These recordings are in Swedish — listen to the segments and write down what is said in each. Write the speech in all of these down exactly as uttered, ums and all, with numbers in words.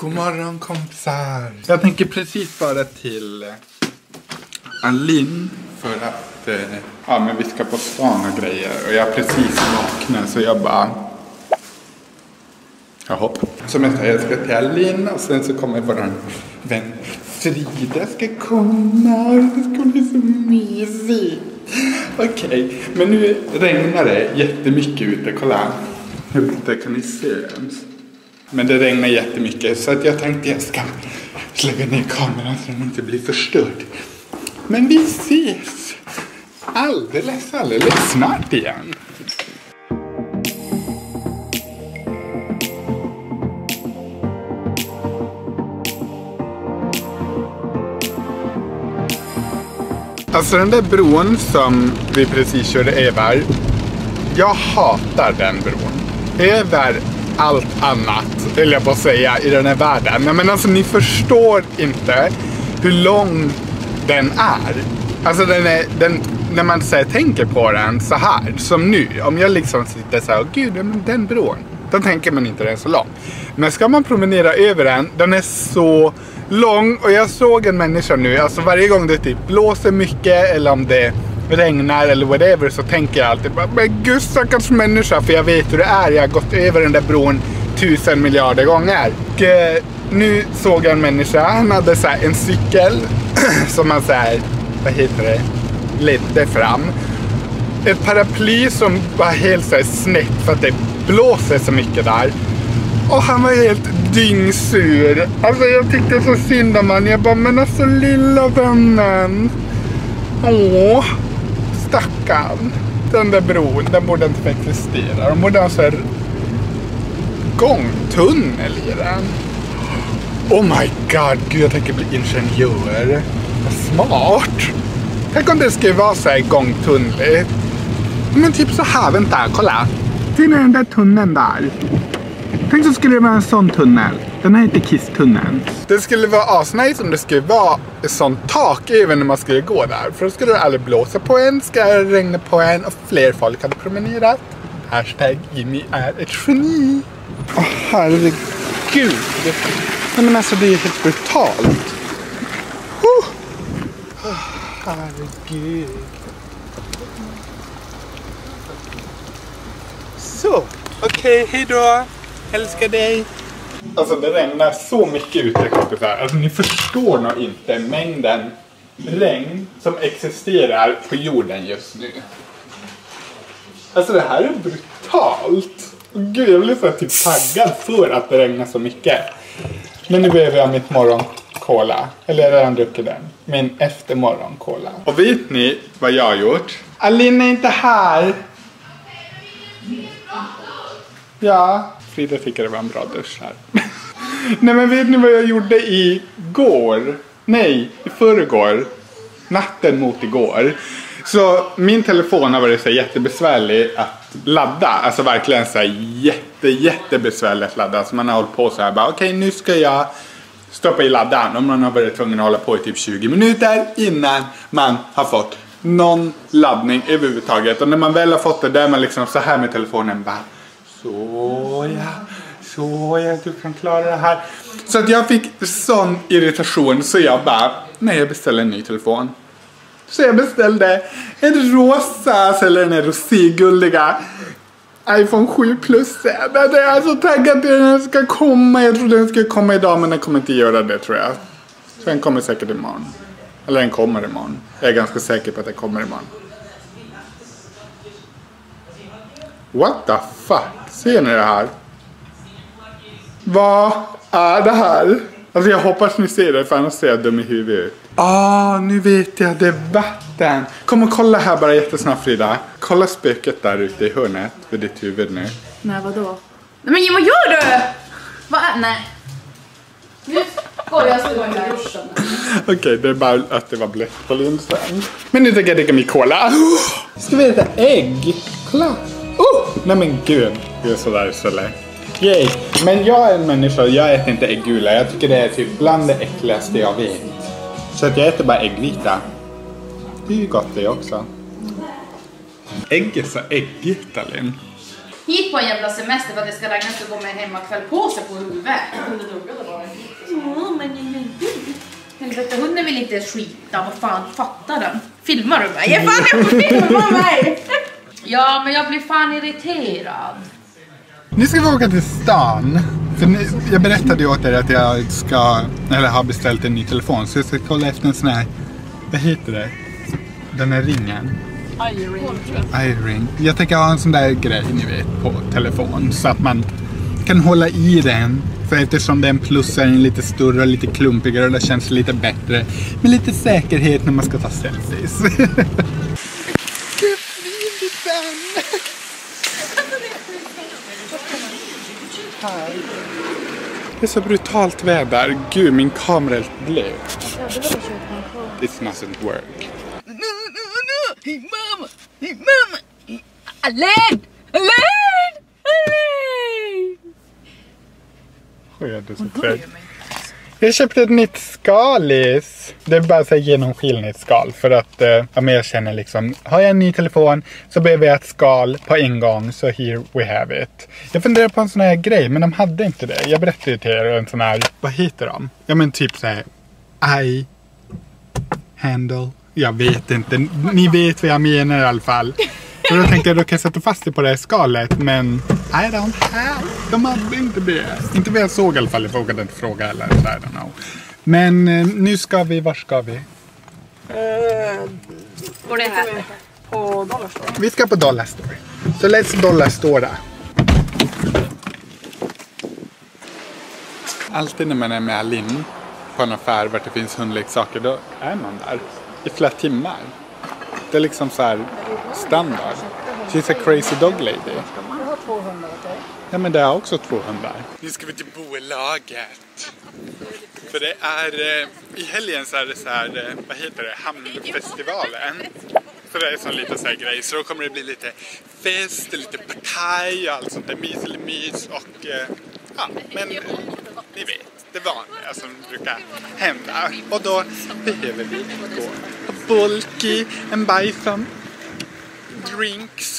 God morgon kompisar. Jag tänker precis bara till Alin för att eh, ja, men vi ska på stan och grejer. Och jag är precis vaknad så jag bara... Jaha. Som jag säger, jag ska till Alin och sen så kommer våran vän Frida ska komma. Det ska bli så mysigt. Okej, okay. Men nu regnar det jättemycket ute. Kolla. Hur kan ni se ens? Men det regnar jättemycket så att jag tänkte jag ska lägga ner kameran så den inte blir förstörd. Men vi ses alldeles, alldeles snart igen. Alltså den där bron som vi precis körde över, jag hatar den bron. Över allt annat, vill jag bara säga, i den här världen. Men alltså ni förstår inte hur lång den är. Alltså den är, den, när man så här, tänker på den så här, som nu. Om jag liksom sitter så här, åh gud, men den bron. Då tänker man inte den är så lång. Men ska man promenera över den, den är så lång. Och jag såg en människa nu, alltså varje gång det typ blåser mycket eller om det regnar eller whatever så tänker jag alltid bara, men gud stackars människa, för jag vet hur det är. Jag har gått över den där bron tusen miljarder gånger. Och eh, nu såg jag en människa, han hade så här en cykel som man så här, vad heter det, ledde fram. Ett paraply som var helt så här snett för att det blåser så mycket där. Och han var helt dyngsur. Alltså jag tyckte så synd om han. Jag bara, men alltså lilla vännen. Åh, stackarn. Den där bron, den borde inte existera. De borde ha så här gångtunnel i den. Oh my god, gud jag tänker bli ingenjör. Smart. Tänk om det skulle vara så här gångtunnel. Men typ så här, vänta, kolla. Ser ni den där tunneln där? Tänk så skulle det vara en sån tunnel. Den här heter Kisstunneln. Det skulle vara asnice om det skulle vara ett sånt tak även när man skulle gå där. För då skulle det aldrig blåsa på en, ska det regna på en och fler folk hade promenerat. Hashtag Jimmy är ett geni. Åh oh, herregud. Nej men alltså det är helt brutalt. Oh. Oh, herregud. Så, okej, okay, hej då. Älskar dig. Alltså det regnar så mycket ute kompisar. Alltså ni förstår nog inte mängden regn som existerar på jorden just nu. Alltså det här är brutalt. Gud, jag blir så typ taggad för att det regnar så mycket. Men nu behöver jag mitt morgonkola. Eller jag har redan druckit den. Min eftermorgonkola. Och vet ni vad jag har gjort? Alin är inte här. Ja, Frida tycker det var en bra dusch här. Nej men vet ni vad jag gjorde igår? Nej, i förrgår. Natten mot igår. Så min telefon har varit så jättebesvärlig att ladda. Alltså verkligen så jätte, jättebesvärligt att ladda. Så man har hållit på så här bara, okej okay, nu ska jag stoppa i laddan. Och man har varit tvungen att hålla på i typ tjugo minuter innan man har fått någon laddning överhuvudtaget. Och när man väl har fått det där man liksom så här med telefonen bara, så ja, så ja, du kan klara det här. Så att jag fick sån irritation så jag bara, nej jag beställer en ny telefon. Så jag beställde en rosa, eller den här roséguldiga iPhone sju plus. Jag är så taggad till den ska komma. Jag trodde den skulle komma idag men den kommer inte göra det tror jag. Så den kommer säkert imorgon. Eller den kommer imorgon. Jag är ganska säker på att den kommer imorgon. What the fuck? Ser ni det här? Vad är det här? Alltså jag hoppas ni ser det för annars ser jag dum i huvudet. Ah, nu vet jag, det är vatten. Kom och kolla här bara jättesnabbt Frida. Kolla spöket där ute i hörnet för ditt huvud nu. Nej, vadå? Nej men vad gör du? Vad är? Nej. Nu går jag så där. Okej, okay, det är bara att det var blött på linsen. Men nu tänker jag dricka min cola. Oh, ska vi äta ägg? Kolla. Oh, nej men gud. Det är sådär så lätt. Yay. Men jag är en människa, jag äter inte äggula. Jag tycker det är typ bland det äckligaste jag vet. Så att jag äter bara äggvita. Det är ju gott det också. Ägg är så äggigt, Alin. hit på en jävla semester för att det ska regna så gå med en hemmakväll på sig på huvudet. Ja, men jag är inte. Helvete, hunden vill inte skita. Vad fan, fattar den? Filmar du mig? Jag fan, jag får filma mig! Ja, men jag blir fan irriterad. Nu ska vi åka till stan. För nu, jag berättade ju åt er att jag ska, eller har beställt en ny telefon. Så jag ska kolla efter en sån här, vad heter det? Den här ringen. iRing. iRing. Jag tänker ha en sån där grej, ni vet, på telefon. Så att man kan hålla i den. För eftersom den plus är en lite större och lite klumpigare och det känns lite bättre. Med lite säkerhet när man ska ta selfies. Det är så brutalt väder. Gud, min kamera är blöt. This mustn't work. No, no, no. Hey, mama. Hey, mama. Alain! Alain! Alain! Oj, jag är så trött. Jag köpte ett nytt skalis. Det är bara så här genomskinligt skal. För att eh, ja, men jag känner liksom, har jag en ny telefon så behöver jag ett skal på en gång. Så here we have it. Jag funderar på en sån här grej, men de hade inte det. Jag berättade ju till er en sån här, vad heter de? Ja, men typ så här, eye handle. Jag vet inte, ni vet vad jag menar i alla fall. Och då tänkte jag, då kan jag sätta fast det på det här skalet. Men I don't have. De hade inte det. Inte vad jag såg i alla fall. Jag vågade inte fråga eller I don't know. Men eh, nu ska vi, var ska vi? Uh, Går det här? På Dollarstore. Vi ska på Dollarstore. Så let's Dollarstore. Alltid när man är med Alin på en affär där det finns hundleksaker, då är man där i flera timmar. Det är liksom så här standard. She's a crazy dog lady. Jag har två hundar, okej? Ja, men det är också två hundar. Nu ska vi till bolaget. För det är, eh, i helgen så är det så här, eh, vad heter det, hamnfestivalen. Så det är så lite så här grej. Så då kommer det bli lite fest, lite partaj och allt sånt där, mys eller mys. Och eh, ja, men eh, ni vet, det vanliga som brukar hända. Och då behöver vi gå på Bulky and buy some drinks.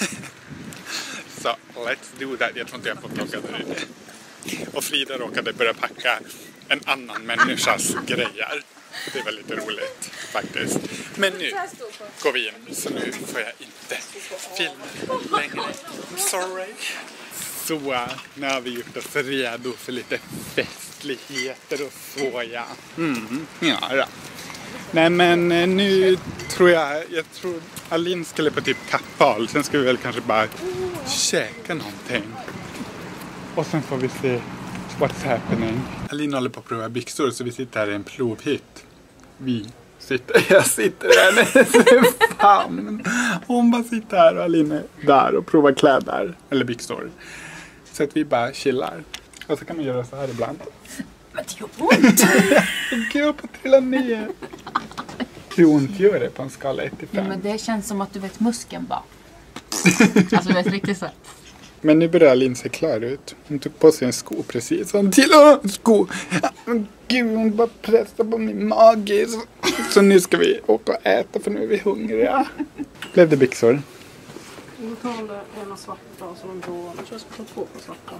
Så let's do that. Jag tror inte jag får plocka där ute. Och Frida råkade börja packa en annan människas grejer. Det var lite roligt faktiskt. Men nu går vi in, så nu får jag inte filma längre. I'm sorry. Så, nu har vi gjort oss redo för lite festligheter och så, ja. Mm, ja då. Nej, men nu tror jag, jag tror Alin skulle på typ kappal. Sen ska vi väl kanske bara käka någonting. Och sen får vi se what's happening. Alin håller på att prova byxor, så vi sitter här i en provhytt. Vi sitter, jag sitter här nästan famn. Hon bara sitter här och Alin är där och provar kläder eller byxor. Så att vi bara chillar. Och så kan man göra så här ibland. Men det gör ont! Gud, jag på trilla ner. Hur ont gör det på en skala ett till fem? Ja, men det känns som att du vet muskeln bara. Alltså du vet riktigt så. Men nu börjar Alin se klar ut. Hon tog på sig en sko precis. Hon till en sko. Gud, hon bara pressar på min mage. Så, så nu ska vi åka och äta, för nu är vi hungriga. Blev det byxor? Jag tar ena svarta och så en blå. Jag tror jag ska ta två på svarta.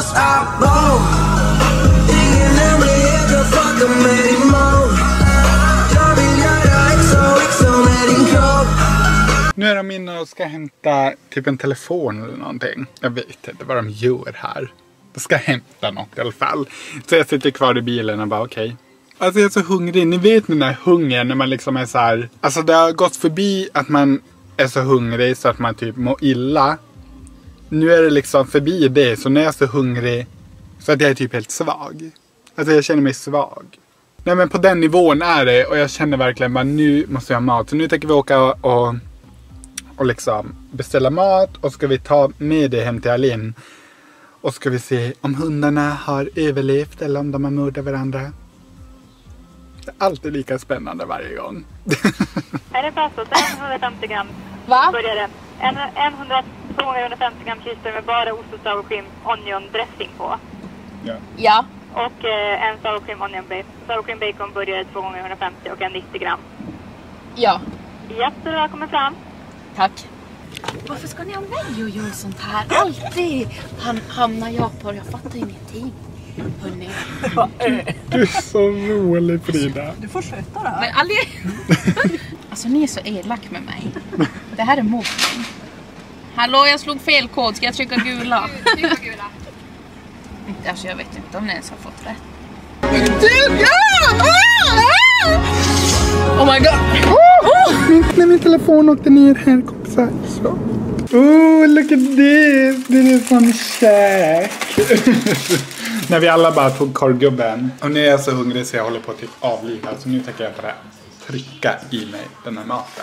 Nu är de inne och ska hämta typ en telefon eller någonting. Jag vet inte vad de gör här. De ska hämta något i alla fall. Så jag sitter kvar i bilen och bara okej. Okay. Alltså jag är så hungrig. Ni vet den där hungern när man liksom är så här. Alltså det har gått förbi att man är så hungrig så att man typ mår illa. Nu är det liksom förbi det. Så när jag är så hungrig så att jag är typ helt svag. Alltså jag känner mig svag. Nej, men på den nivån är det. Och jag känner verkligen bara nu måste jag ha mat. Så nu tänker vi åka och, och liksom beställa mat. Och ska vi ta med det hem till Alin. Och ska vi se om hundarna har överlevt eller om de har mördat varandra. Det är alltid lika spännande varje gång. Är det pastot? hundrafemtio gram. Va? Börjar det. En, en hundra, två gånger hundrafemtio gram cheeseburger med bara ost och sour cream onion dressing på. Ja. Ja. Och eh, en sour cream onion bacon. Sour cream bacon burgare två gånger hundrafemtio och en nittio gram. Ja. Ja, så det kommer fram. Tack. Varför ska ni ha mig och göra sånt här? Alltid han, hamnar jag på. Jag fattar ingenting. Hörrni. Du är så rolig, Frida. Du får sköta det här. Men aldrig... Alltså ni är så elak med mig. Det här är mobbning. Hallå, jag slog fel kod. Ska jag trycka gula? Trycka gula. Alltså jag vet inte om ni ens har fått rätt. Oh my god! Oh, min, när min telefon åkte ner här, kompisar. Så. Oh, look at this! Det är sån käk. När vi alla bara tog korvgubben. Och nu är jag så hungrig så jag håller på att typ avliva. Så nu tänker jag bara trycka i mig den här maten.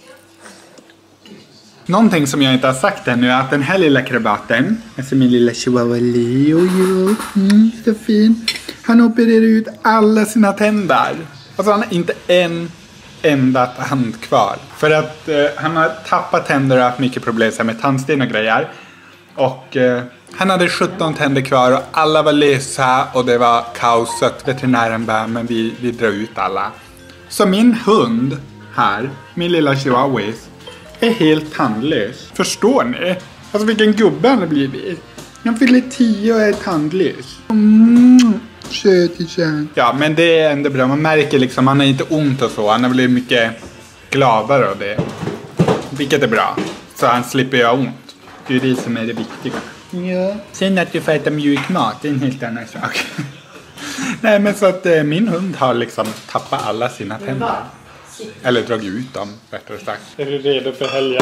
Någonting som jag inte har sagt ännu är att den här lilla krabaten, alltså min lilla chihuahua Leo, mm, så fin. Han opererar ut alla sina tänder. Alltså han har inte en enda tand kvar. För att eh, han har tappat tänder och haft mycket problem med tandsten och grejer. Och eh, han hade sjutton tänder kvar och alla var lösa och det var kaos. Så att veterinären bara, men vi, vi drar ut alla. Så min hund här, min lilla chihuahuis, är helt tandlös. Förstår ni? Alltså vilken gubbe han har blivit. Han fyller tio och är tandlös. Mm. Ja, men det är ändå bra. Man märker liksom, han har inte ont och så. Han har blivit mycket gladare av det. Vilket är bra. Så han slipper göra ont. Det är det som är det viktiga. Ja. Sen att du får äta mjuk mat, det är en helt annan sak. Nej, men så att eh, min hund har liksom tappat alla sina tänder. Eller dragit ut dem, rättare sagt. Är du redo för helgen?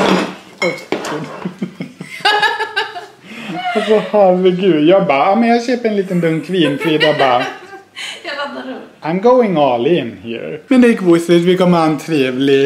Alltså herregud, jag bara, ja men jag köper en liten dunk vin. Frida bara, jag laddar upp. I'm going all in here. Men det är gosigt, vi kommer ha en trevlig...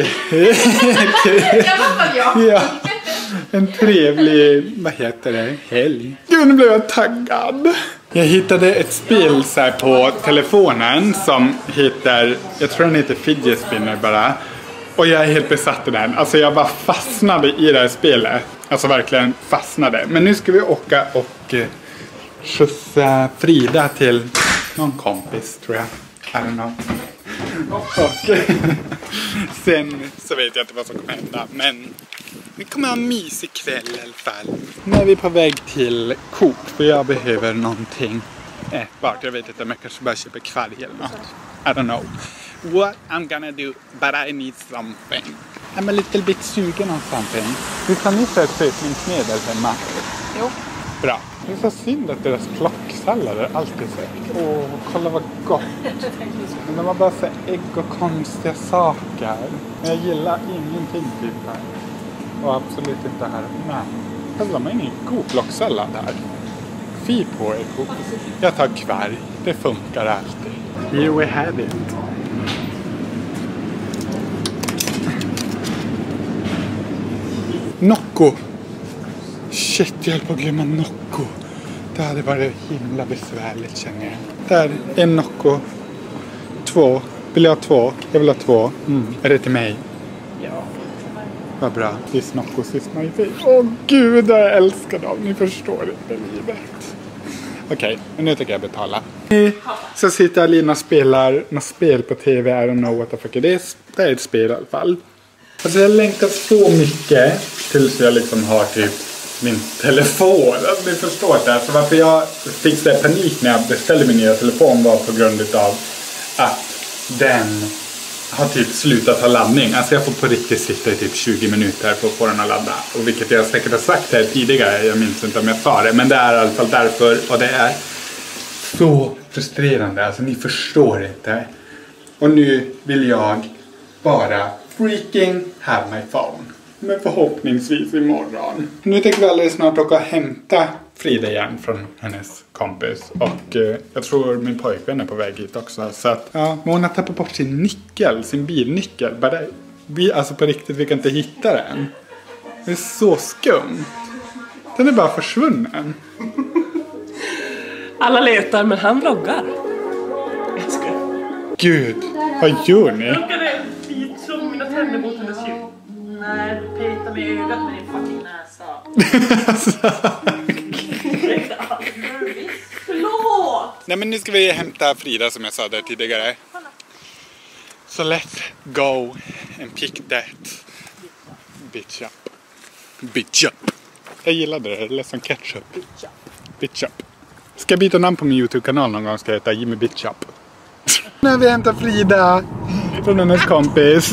ja, en trevlig, vad heter det, helg. Gud, nu blev jag taggad. Jag hittade ett spel så här på telefonen som heter, jag tror den heter Fidget Spinner bara. Och jag är helt besatt i den. Alltså jag bara fastnade i det här spelet. Alltså verkligen fastnade. Men nu ska vi åka och eh, skjutsa Frida till någon kompis, tror jag. I don't know. Och sen så vet jag inte vad som kommer hända. Men vi kommer ha en mysig kväll i alla fall. Nu är vi på väg till Coop. För jag behöver någonting ätbart. Jag vet inte om jag kanske bara köper kvarg eller något. I don't know what I'm gonna do, but I need something. I'm a little bit sugen on something. Hur kan ni få ett sötningsmedel hemma? Jo. Bra. Det är så synd att deras plocksallader alltid så. Åh, kolla vad gott. Men de har bara så ägg och konstiga saker. Men jag gillar ingenting typ här. Och absolut inte här. Nej. Alltså de har ingen god plocksallad här. Fy på er Coop. Jag tar kvarg. Det funkar alltid. Here we have it. Nocco. Shit, jag höll på att glömma Nocco. Det hade varit himla besvärligt, känner jag. Där, en Nocco. Två. Vill jag ha två? Jag vill ha två. Mm. Är det till mig? Ja. Vad bra. This Nocco is my favorite. Åh gud, jag älskar dem. Ni förstår inte livet. Okej, okay, men nu tänker jag betala. Så sitter Alina och spelar något spel på tv. I don't know what the fuck it is. Det är ett spel i alla fall. Alltså jag längtar så mycket tills jag liksom har typ min telefon. Alltså ni förstår det. Alltså varför jag fick det panik när jag beställde min nya telefon var på grund av att den har typ slutat ha laddning. Alltså jag får på riktigt sitta i typ tjugo minuter för att få den att ladda. Och vilket jag säkert har sagt här tidigare. Jag minns inte om jag sa det. Men det är i alla fall därför. Och det är så frustrerande. Alltså ni förstår inte. Och nu vill jag bara freaking have my phone. Men förhoppningsvis imorgon. Nu tänker vi alldeles snart åka och hämta Frida igen från hennes kompis. Och eh, jag tror min pojkvän är på väg hit också. Så att, ja, hon har tappat bort sin nyckel, sin bilnyckel. Bara, vi, alltså på riktigt, vi kan inte hitta den. Det är så skumt. Den är bara försvunnen. Alla letar, men han vloggar. Jag ska. Gud, vad gör ni? Jag råkade bit slå mina tänder mot hennes hud. Nej, du petar med ögat med din fucking näsa. Förlåt! Nej, men nu ska vi hämta Frida som jag sa där tidigare. Så let's go and pick that bitch up. Bitchup. Jag gillade det, det lät som ketchup. Bitchup. Ska jag byta namn på min YouTube-kanal någon gång, ska jag heta Jimmy Bitchup. Nu har vi hämtat Frida från hennes kompis.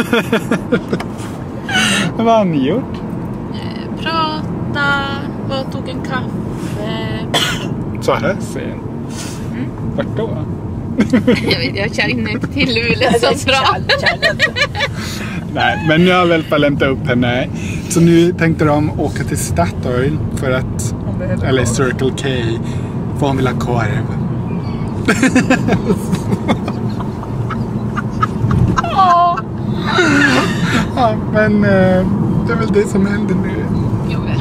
Vad har ni gjort? Prata och tog en kaffe. Så här sen. Mm. Vart då? Jag vet, jag känner inte till hur det är så bra. Nej, men jag har väl i alla fall hämtat upp henne. Så nu tänkte de åka till Statoil för att, eller Circle K, för hon vill ha korv. Ja, men eh, det är väl det som händer nu. Jag vet.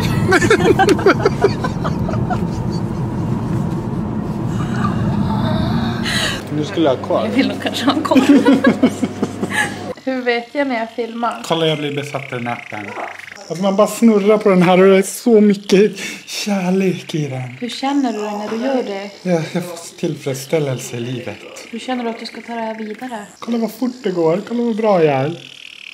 Nu skulle jag ha korv. Jag vill nog kanske ha en korv. Hur vet jag när jag filmar? Kolla, jag blir besatt av den appen. Alltså man bara snurrar på den här och det är så mycket kärlek i den. Hur känner du dig när du gör det? Jag, jag får tillfredsställelse i livet. Hur känner du att du ska ta det här vidare? Kolla vad fort det går. Kolla vad bra jag är.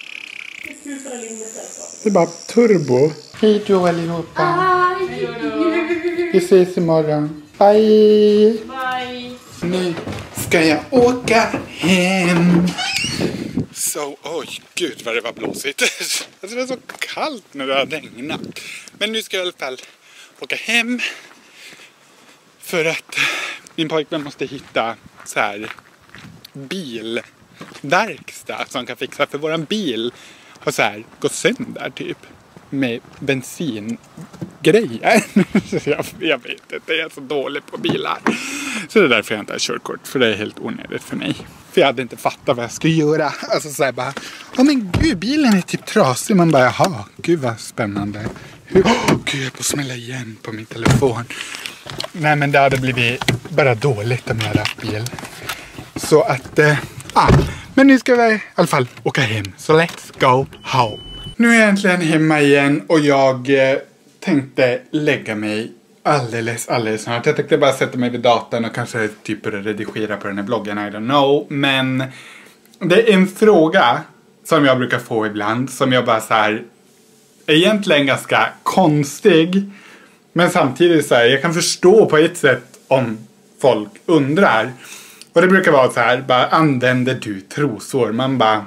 Det är bara turbo. Hej då allihopa. Vi ses imorgon. Bye. Bye. Nu ska jag åka hem. Så, oj gud vad det var blåsigt. Alltså det var så kallt när det hade regnat. Men nu ska jag i alla fall åka hem. För att min pojkvän måste hitta så här bilverkstad som kan fixa. För våran bil har så här gått sönder typ. Med bensingrejer. jag, jag vet inte, jag är så dålig på bilar. Så det är därför jag inte har körkort. För det är helt onödigt för mig. För jag hade inte fattat vad jag skulle göra. Alltså så här bara, åh men gud, bilen är typ trasig. Man bara, jaha, gud vad spännande. Hur, åh gud, jag får smälla igen på min telefon. Nej men det hade blivit bara dåligt om jag hade haft bil. Så att, eh, ah, men nu ska vi i alla fall åka hem. Så let's go home. Nu är jag äntligen hemma igen och jag eh, tänkte lägga mig alldeles, alldeles snart. Jag tänkte bara sätta mig vid datorn och kanske typ redigera på den här bloggen, I don't know. Men det är en fråga som jag brukar få ibland som jag bara så här, egentligen ganska konstig. Men samtidigt så här, jag kan förstå på ett sätt om folk undrar. Och det brukar vara så här, bara använder du trosor? Man bara,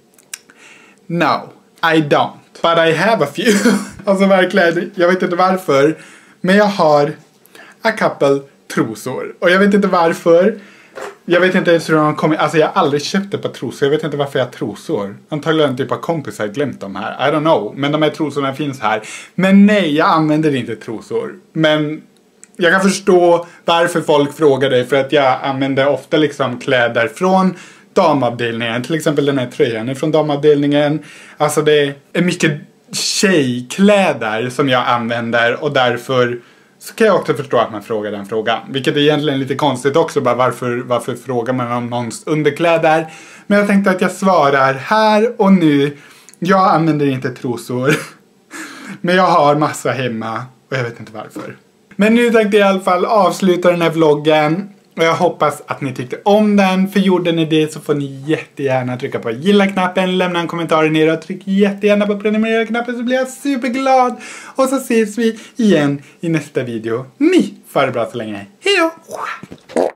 no. I don't, but I have a few. Alltså verkligen, jag vet inte varför. Men jag har a couple trosor. Och jag vet inte varför. Jag vet inte ens hur de kommer. Alltså jag har aldrig köpt ett par trosor. Jag vet inte varför jag har trosor. Antagligen typ av kompisar har glömt dem här. I don't know. Men de här trosorna finns här. Men nej, jag använder inte trosor. Men jag kan förstå varför folk frågar dig. För att jag använder ofta liksom kläder från damavdelningen. Till exempel den här tröjan är från damavdelningen. Alltså det är mycket tjejkläder som jag använder. Och därför så kan jag också förstå att man frågar den frågan. Vilket är egentligen lite konstigt också. Bara varför, varför frågar man om någons underkläder. Men jag tänkte att jag svarar här och nu. Jag använder inte trosor. Men jag har massa hemma. Och jag vet inte varför. Men nu tänkte jag i alla fall avsluta den här vloggen. Och jag hoppas att ni tyckte om den. För gjorde ni det så får ni jättegärna trycka på gilla-knappen. Lämna en kommentar ner och tryck jättegärna på prenumerera-knappen så blir jag superglad. Och så ses vi igen i nästa video. Ni får det bra så länge. Hej då!